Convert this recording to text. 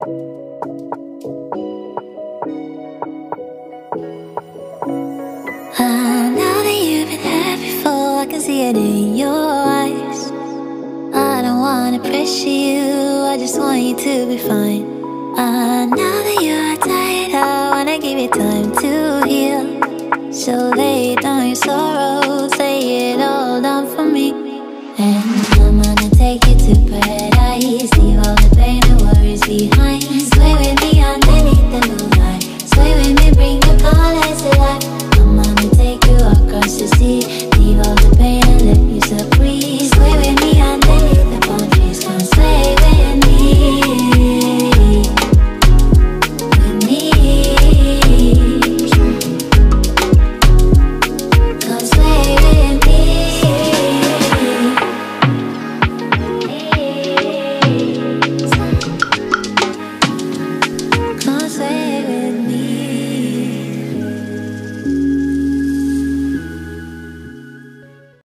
Now that you've been hurt before, I can see it in your eyes. I don't wanna pressure you, I just want you to be fine. Now that you are tired, I wanna give you time to heal. So lay down your sorrow